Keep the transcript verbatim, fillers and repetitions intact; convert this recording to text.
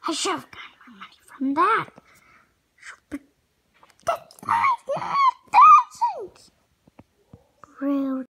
I should have gotten more money from that.